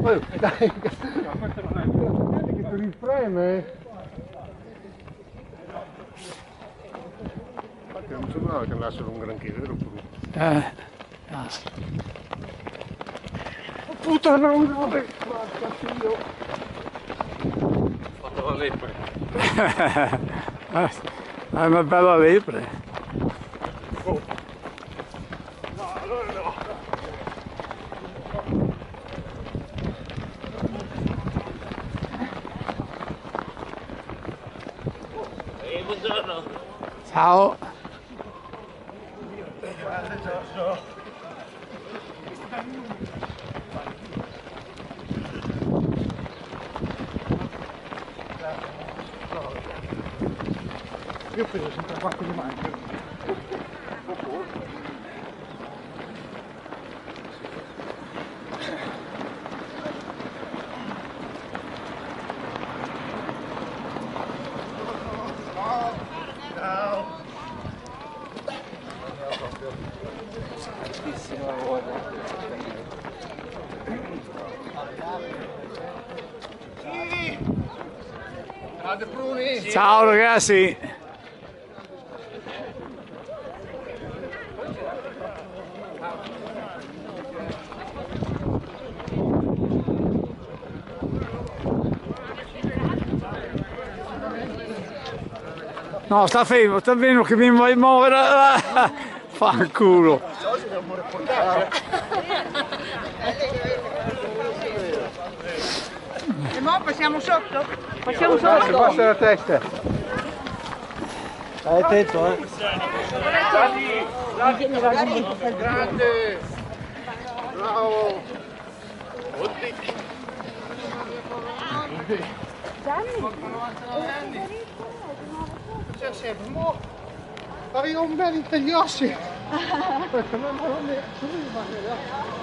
Dai, che tu li preme? Infatti non sembrava che andassero un granché, vero? Oh, puttana, non vorrei farci io. Fatto la lepre. È una bella lepre. Oh. No, allora no. Buongiorno. Ciao. Io penso sempre a quanto mi manca. Ciao ragazzi. No, sta fermo che mi vuoi muovere. Fanculo. E mo passiamo sotto? Passiamo sotto? Passa la testa. Stai attento, Grande! Bravo! C'è sempre, mo arriva un bel intagliossi. Aspetta, non è,